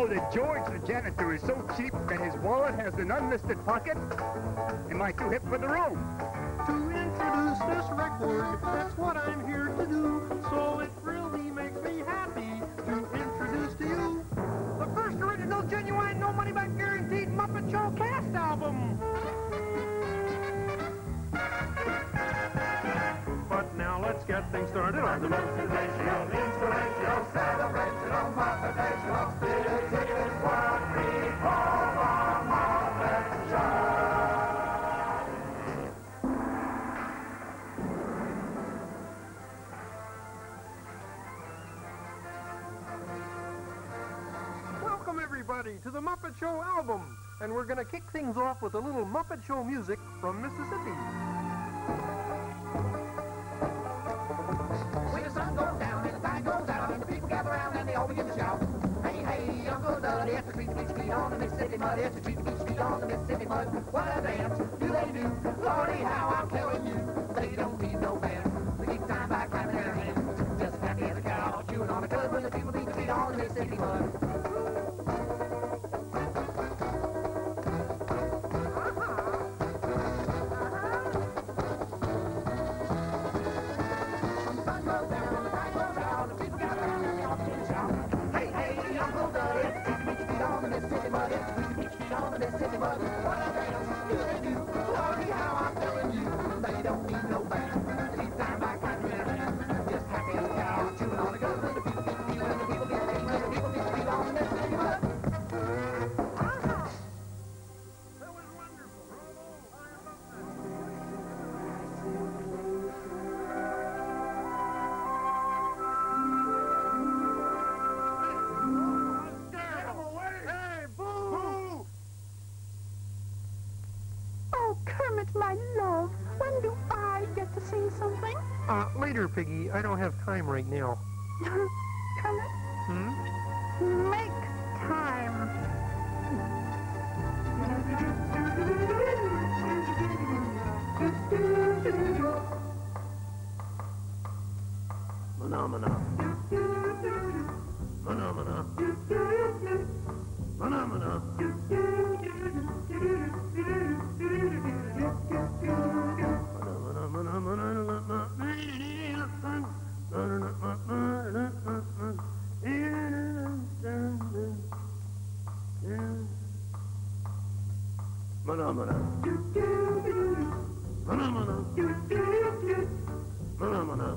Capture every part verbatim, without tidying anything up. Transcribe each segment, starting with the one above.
know that George the janitor is so cheap that his wallet has an unlisted pocket? Am I too hip for the room? To introduce this record, that's what I'm here to do. So it really makes me happy to introduce to you the first original, genuine, no money back guaranteed Muppet Show cast album. But now let's get things started on the most sensational, inspirational, celebrational, motivational, this is what we call the Muppet Show. Welcome everybody to the Muppet Show album, and we're going to kick things off with a little Muppet Show music from Mississippi. When the sun goes down and the tide goes out and the people gather around and they all begin to shout, hey, hey, Uncle Duddy, it's a treat to beach feet on the Mississippi mud, it's a treat to beach feet on the Mississippi mud. What a dance do they do? Lordy, how I'm telling you, they don't need no band. They keep time by clapping their hands, just happy as a cow, chewing on a cud when the people beat the feet on the Mississippi mud. Mississippi mud, what a dance do they do? Lordy, how I'm telling you, they don't need no band. They keep time by clapping their hands, just happy as a cow, chewing on the gun when the people get the beat, when the people get the beat, when the people get the beat on the Mississippi mud. That was wonderful. My love, when do I get to sing something? Uh, later, Piggy. I don't have time right now. Kermit? Hmm? Make time. Mahna Mah Na. Mahna Mah Na. Mahna Mah Na. Mahna Mah Na. Mahna Mah Na. Mahna Mah Na.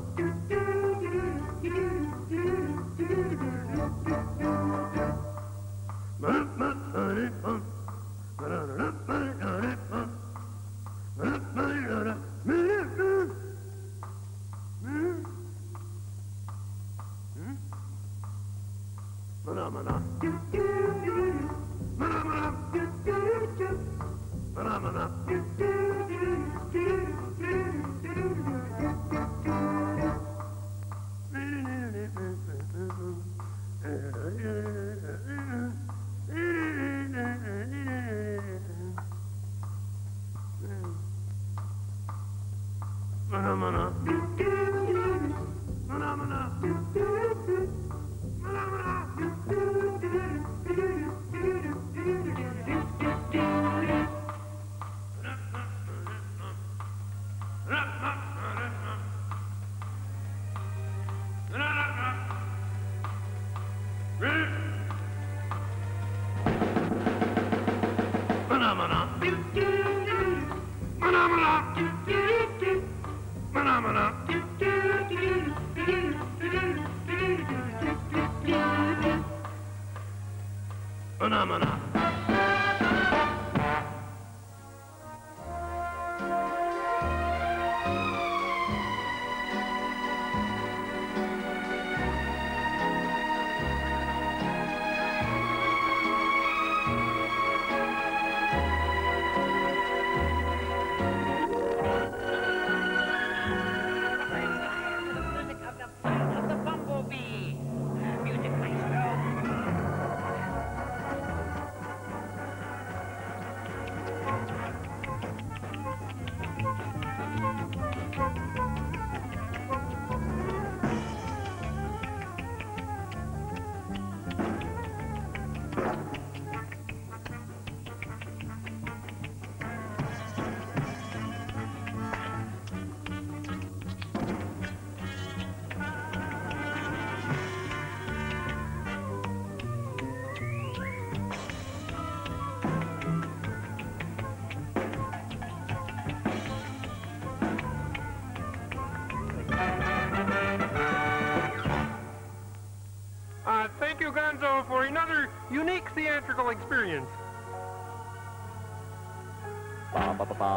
Mahna Mah Na. worthwhile experience. Hey,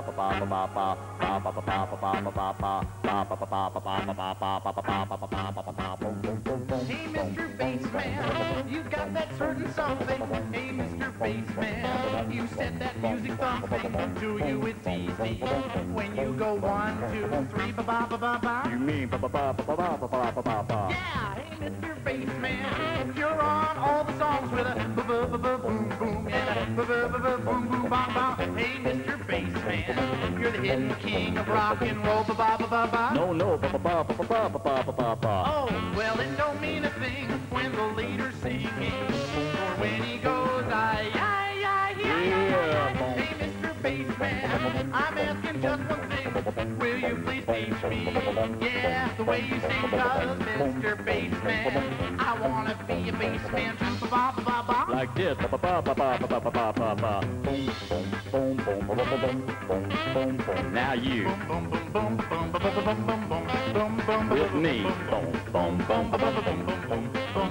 Mister Bassman, you got that certain something. Hey, Mister Bassman, you set that music thumping. Do you it's easy when you go one, two, three, ba ba ba ba ba? you mean ba ba ba ba ba ba ba ba ba ba? Yeah, hey, Mister Bassman, you're on all the songs with a ba ba ba ba boom boom and a ba ba ba ba boom boom ba ba. Hey, Mister Bassman, you're the hidden king of rock and roll, ba ba ba ba ba. No, no, ba ba ba ba ba ba ba ba ba ba. Oh, well, it don't mean a thing when the leader's singing, or when he goes, I, I, I, Yeah. Hey, Mister Bassman, I'm asking just one thing. Will you please teach me? Yeah, the way you sing, cause Mister Bassman, I wanna be a bassman too, ba ba ba ba. Like this, ba ba ba ba ba ba ba ba ba ba. Boom, boom, boom, boom, boom, boom, boom, boom, boom. Now you. Boom, boom, boom, boom, boom, boom, boom, boom, boom, boom, boom, With me. Boom, boom, boom, boom, boom, boom, boom,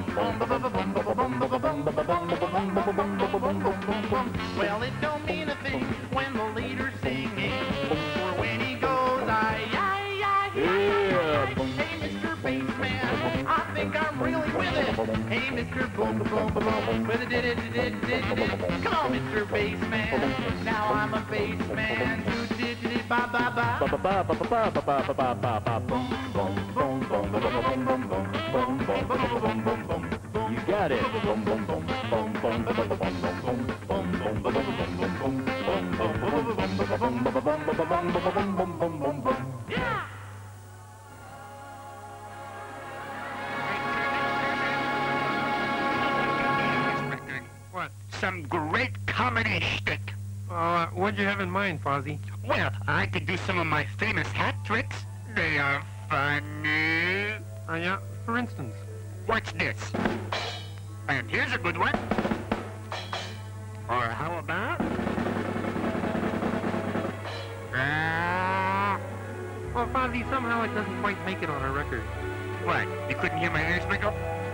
boom. well, it don't mean a thing when the leader's singing, or when he goes, I, I, I, Yeah. Hey, Mister Bassman, I think I'm really with it. Hey, Mister Boom, boom, boom, boom, with it, did it, did it, did it. Come on, Mister Bassman, now I'm a bassman. Do, did, did, ba, ba, ba. Ba ba ba ba ba ba ba ba ba ba. Boom, boom, boom, boom, boom, boom, boom, boom, boom, boom, boom, boom, boom. You got it. Boom, boom, boom, boom, boom, boom, boom, boom, boom, boom, boom, boom, boom. Yeah! What? Some great comedy shtick. Uh, what'd you have in mind, Fozzie? Well, I could do some of my famous hat tricks. They are funny. Uh, yeah, for instance. What's this? And here's a good one. Or how about... Ah, Well, Fozzie, somehow it doesn't quite make it on our record. what? You couldn't hear my ears wiggle?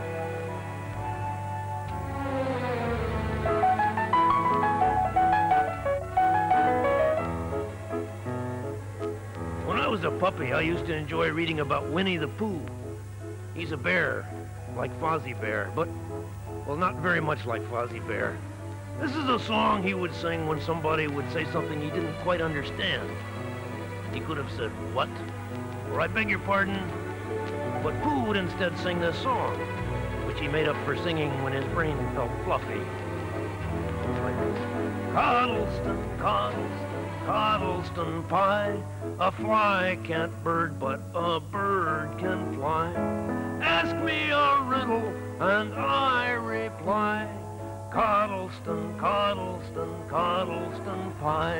When I was a puppy, I used to enjoy reading about Winnie the Pooh. He's a bear, like Fozzie Bear, but, well, not very much like Fozzie Bear. This is a song he would sing when somebody would say something he didn't quite understand. He could have said, what? Or I beg your pardon? But Pooh would instead sing this song, which he made up for singing when his brain felt fluffy. It was like this. Coddleston, Coddleston, Coddleston pie. A fly can't bird, but a bird can fly. Ask me a riddle, and I reply. Coddleston, Coddleston, Coddleston pie.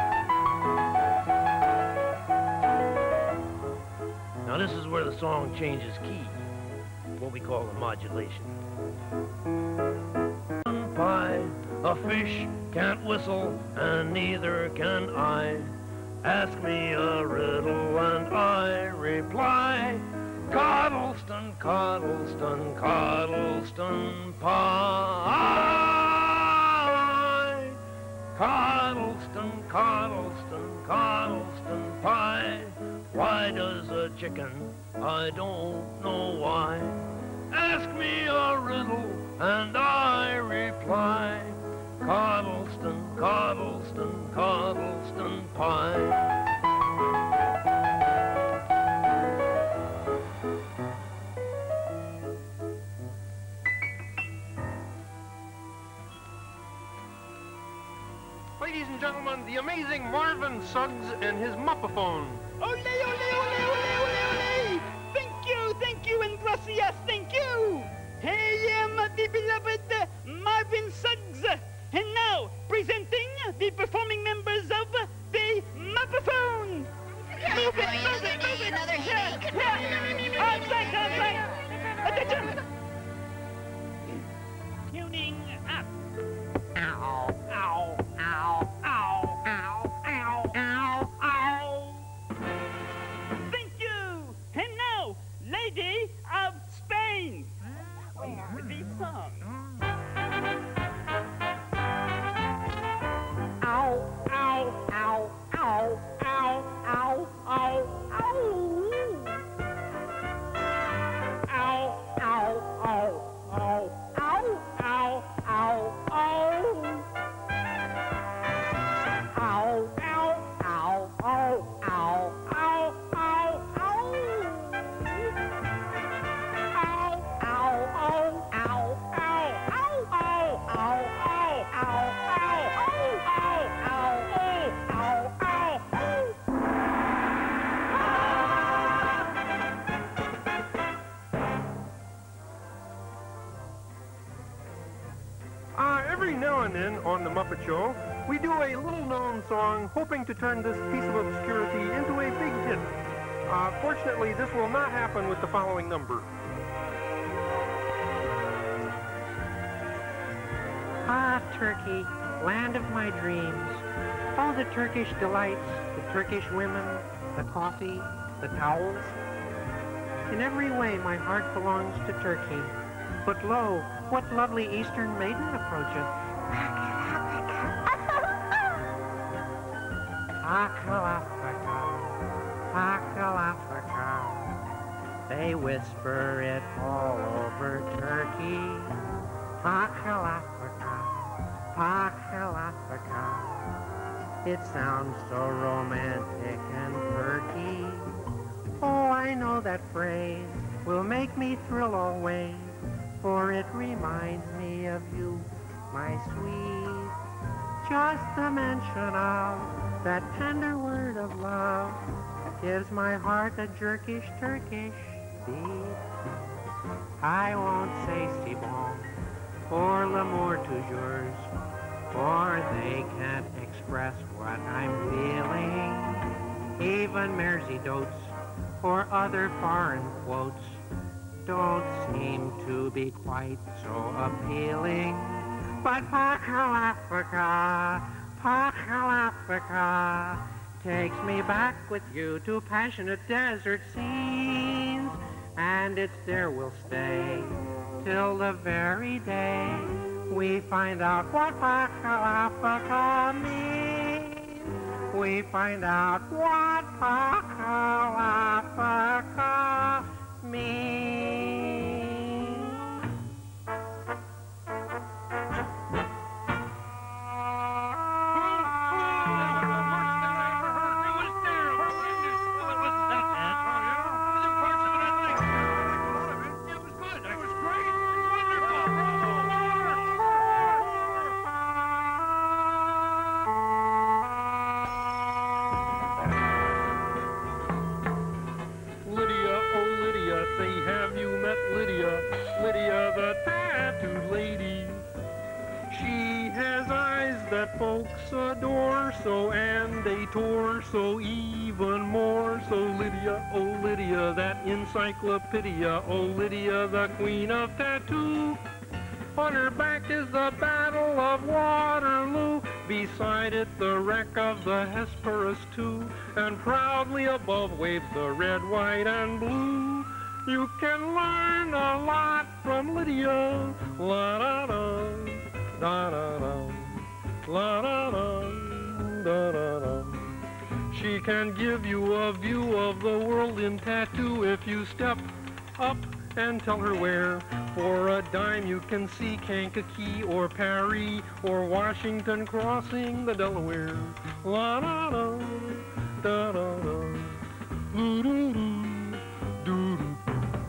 Now this is where the song changes key, what we call a modulation. Pie, a fish can't whistle, and neither can I. Ask me a riddle, and I reply. Coddleston, Coddleston, Coddleston pie. Coddleston, Coddleston, Coddleston pie. Why does a chicken? I don't know why. Ask me a riddle, and I reply. Coddleston, Coddleston, Coddleston pie. Ladies and gentlemen, the amazing Marvin Suggs and his Muppaphone. Ole, ole, ole, ole, ole, ole! Thank you, thank you, and gracias, thank you! I am the beloved Marvin Suggs, and now presenting the performing members of the Muppaphone. Move it, move it, move it! Another headache. Yeah. Outside, outside! Attention! Tuning up. Ow, ow, ow, ow, ow, ow, ow, ow. Thank you. And now, Lady of Spain. The song. Every now and then on the Muppet Show, we do a little-known song hoping to turn this piece of obscurity into a big hit. Uh, fortunately, this will not happen with the following number. Ah, Turkey, land of my dreams. Oh, the Turkish delights, the Turkish women, the coffee, the towels. In every way, my heart belongs to Turkey. But lo, what lovely Eastern maiden approacheth. Akalafaka, Akalafaka. They whisper it all over Turkey. Akalafaka, Akalafaka. It sounds so romantic and perky. Oh, I know that phrase will make me thrill always. For it reminds me of you, my sweet. Just the mention of that tender word of love gives my heart a jerkish, Turkish beat. I won't say si bon or l'amour toujours, for they can't express what I'm feeling. Even Mersey dotes or other foreign quotes don't seem to be quite so appealing. But Pakalafaka, Pakalafaka takes me back with you to passionate desert scenes, and it's there we'll stay till the very day we find out what Pakalafaka means. We find out what Pakalafaka means. Folks adore so, and they tore so even more. So Lydia, oh Lydia, that encyclopedia, oh Lydia, the queen of tattoo. On her back is the Battle of Waterloo, beside it the wreck of the Hesperus too, and proudly above waves the red, white, and blue. You can learn a lot from Lydia, la-da-da, da-da-da. La da da da da da. She can give you a view of the world in tattoo if you step up and tell her where. For a dime you can see Kankakee or Paris or Washington crossing the Delaware. La da da da da da. Doo doo doo doo doo.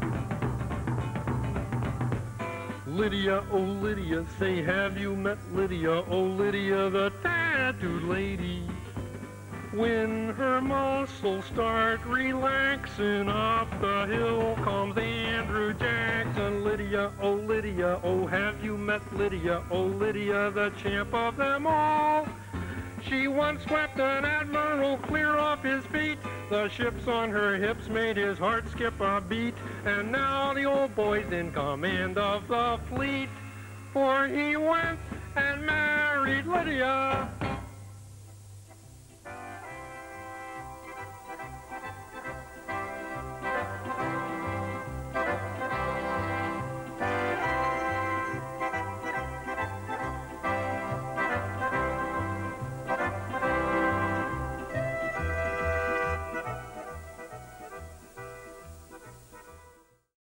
Lydia, oh Lydia, say have you met Lydia, oh Lydia, the tattooed lady? When her muscles start relaxing up the hill comes Andrew Jackson. Lydia, oh Lydia, oh have you met Lydia, oh Lydia, the champ of them all? She once swept an admiral clear off his feet. The ships on her hips made his heart skip a beat. And now the old boy's in command of the fleet. For he went and married Lydia.